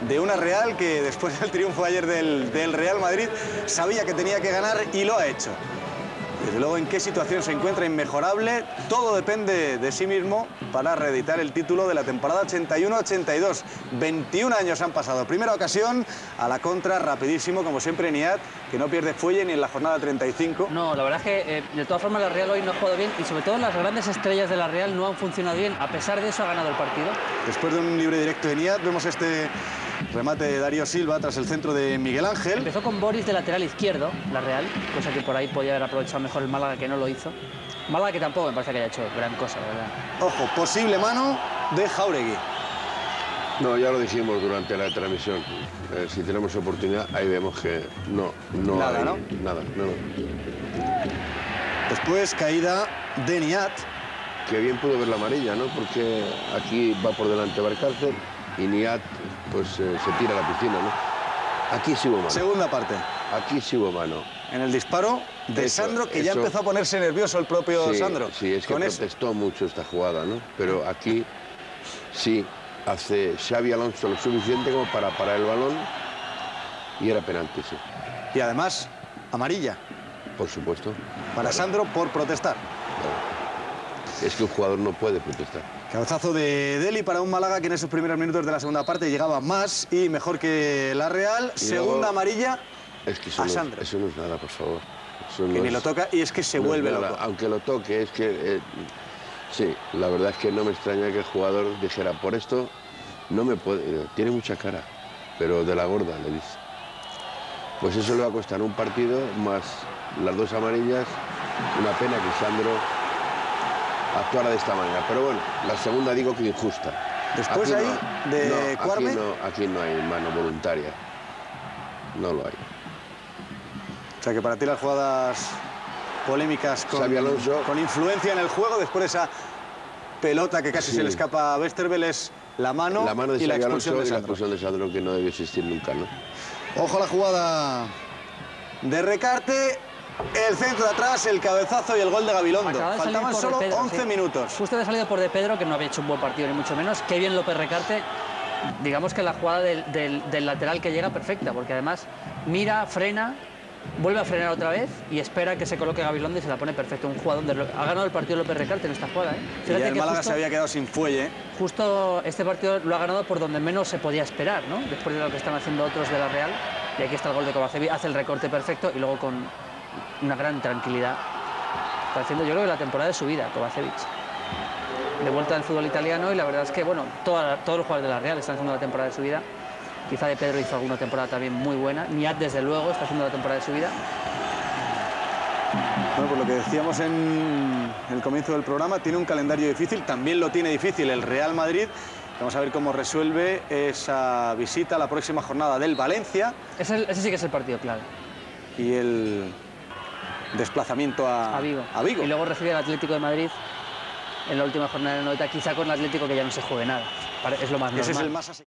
de una Real que después del triunfo ayer del Real Madrid sabía que tenía que ganar y lo ha hecho. Desde luego, en qué situación se encuentra, inmejorable. Todo depende de sí mismo para reeditar el título de la temporada 81-82. 21 años han pasado. Primera ocasión, a la contra, rapidísimo, como siempre, Nihat, que no pierde fuelle ni en la jornada 35. No, la verdad es que de todas formas la Real hoy no ha jugado bien y sobre todo las grandes estrellas de la Real no han funcionado bien. A pesar de eso ha ganado el partido. Después de un libre directo de Nihat, vemos este remate de Darío Silva tras el centro de Miguel Ángel. Empezó con Boris de lateral izquierdo, la Real, cosa que por ahí podía haber aprovechado mejor el Málaga, que no lo hizo. Málaga que tampoco me parece que haya hecho gran cosa, ¿verdad? Ojo, posible mano de Jáuregui. No, ya lo dijimos durante la transmisión. Si tenemos oportunidad, ahí vemos que no nada, hay, ¿no? Nada, no. Después, caída de Nihat. Que bien pudo ver la amarilla, ¿no? Porque aquí va por delante Valcárcel y Nihat pues se tira a la piscina, ¿no? Aquí sí hubo mano. Segunda parte. Aquí sí hubo mano. En el disparo de Sandro, que ya empezó a ponerse nervioso el propio Sandro. Sí, es que protestó mucho esta jugada, ¿no? Pero aquí sí hace Xavi Alonso lo suficiente como para parar el balón y era penalti, sí. Y además, amarilla. Por supuesto. Para Sandro por protestar. Claro. Es que un jugador no puede protestar. Cabezazo de Deli para un Málaga que en esos primeros minutos de la segunda parte llegaba más y mejor que la Real. Segunda amarilla es que eso a Sandro. Eso no es nada, por favor. Eso que no ni es, lo toca y es que se vuelve loco. Aunque lo toque, es que... sí, la verdad es que no me extraña que el jugador dijera, por esto no me puede... Tiene mucha cara, pero de la gorda, le dice. Pues eso le va a costar un partido más las dos amarillas. Una pena que Sandro actuara de esta manera. Pero bueno, la segunda digo que injusta. Después aquí ahí de Cuarme. Aquí no hay mano voluntaria. No lo hay. O sea que para ti las jugadas polémicas con influencia en el juego, después de esa pelota que casi se le escapa a Westerveld, es la mano de y la expulsión de Sandro. La expulsión de Sandro, que no debe existir nunca, ¿no? Ojo a la jugada de Recarte. El centro de atrás, el cabezazo y el gol de Gabilondo. Faltaban solo 11 minutos. Justo había salido por De Pedro, que no había hecho un buen partido, ni mucho menos. Qué bien López Recarte. Digamos que la jugada del lateral que llega perfecta, porque además mira, frena, vuelve a frenar otra vez y espera que se coloque Gabilondo y se la pone perfecto. Un jugador ha ganado el partido López Recarte en esta jugada, ¿eh? Fíjate, y el Málaga se había quedado sin fuelle. Justo este partido lo ha ganado por donde menos se podía esperar, ¿no? Después de lo que están haciendo otros de la Real. Y aquí está el gol de Kovacevic, hace el recorte perfecto y luego con una gran tranquilidad. Está haciendo, yo creo, que la temporada de su vida, Kovacevic. De vuelta al fútbol italiano y la verdad es que, bueno, todos los jugadores de la Real están haciendo la temporada de su vida. Quizá De Pedro hizo alguna temporada también muy buena. Nihat, desde luego, está haciendo la temporada de su vida. Bueno, por lo que decíamos en el comienzo del programa, tiene un calendario difícil. También lo tiene difícil el Real Madrid. Vamos a ver cómo resuelve esa visita a la próxima jornada del Valencia. Ese sí que es el partido clave. Y el desplazamiento a Vigo. Y luego recibe el Atlético de Madrid en la última jornada de la 90, quizá con el Atlético que ya no se juegue nada. Es lo más normal. Ese es el más